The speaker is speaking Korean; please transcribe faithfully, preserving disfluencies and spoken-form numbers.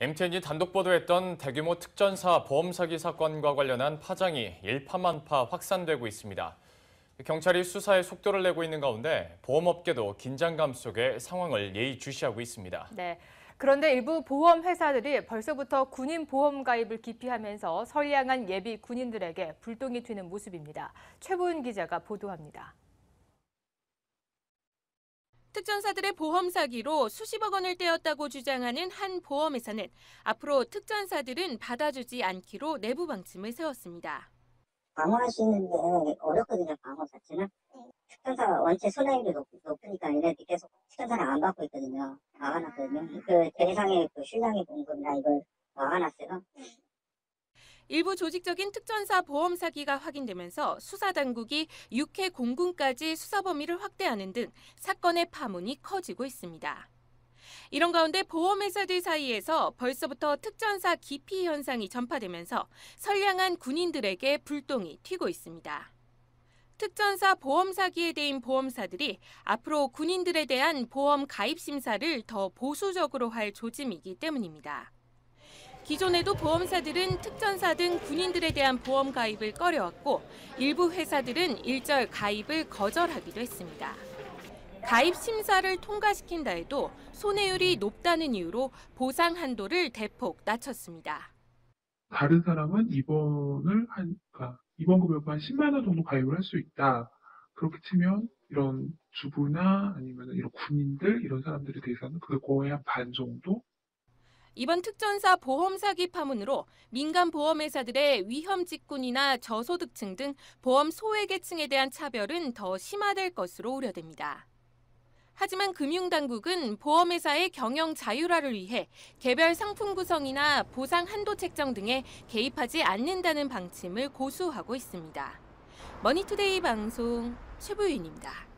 엠티엔이 단독 보도했던 대규모 특전사 보험 사기 사건과 관련한 파장이 일파만파 확산되고 있습니다. 경찰이 수사에 속도를 내고 있는 가운데 보험업계도 긴장감 속에 상황을 예의주시하고 있습니다. 네. 그런데 일부 보험 회사들이 벌써부터 군인 보험 가입을 기피하면서 선량한 예비 군인들에게 불똥이 튀는 모습입니다. 최보은 기자가 보도합니다. 특전사들의 보험 사기로 수십억 원을 떼었다고 주장하는 한 보험회사는 앞으로 특전사들은 받아주지 않기로 내부 방침을 세웠습니다. 방어하시는데 어렵거든요, 방어 자체는. 특전사가 원체 손해율이 높, 높으니까 얘네들이 계속 특전사를 안 받고 있거든요. 막아놨거든요. 그 대상의 그 실량의 공급이나 이걸 막아놨어요. 일부 조직적인 특전사 보험 사기가 확인되면서 수사당국이 육해 공군까지 수사 범위를 확대하는 등 사건의 파문이 커지고 있습니다. 이런 가운데 보험회사들 사이에서 벌써부터 특전사 기피 현상이 전파되면서 선량한 군인들에게 불똥이 튀고 있습니다. 특전사 보험 사기에 대인 보험사들이 앞으로 군인들에 대한 보험 가입 심사를 더 보수적으로 할 조짐이기 때문입니다. 기존에도 보험사들은 특전사 등 군인들에 대한 보험 가입을 꺼려왔고 일부 회사들은 일절 가입을 거절하기도 했습니다. 가입 심사를 통과시킨다 해도 손해율이 높다는 이유로 보상 한도를 대폭 낮췄습니다. 다른 사람은 입원을 한, 그러니까 입원 금액 한 십만 원 정도 가입을 할 수 있다. 그렇게 치면 이런 주부나 아니면 이런 군인들 이런 사람들에 대해서는 그거의 한 반 정도. 이번 특전사 보험 사기 파문으로 민간 보험회사들의 위험 직군이나 저소득층 등 보험 소외계층에 대한 차별은 더 심화될 것으로 우려됩니다. 하지만 금융당국은 보험회사의 경영 자율화를 위해 개별 상품 구성이나 보상 한도 책정 등에 개입하지 않는다는 방침을 고수하고 있습니다. 머니투데이 방송 최부윤입니다.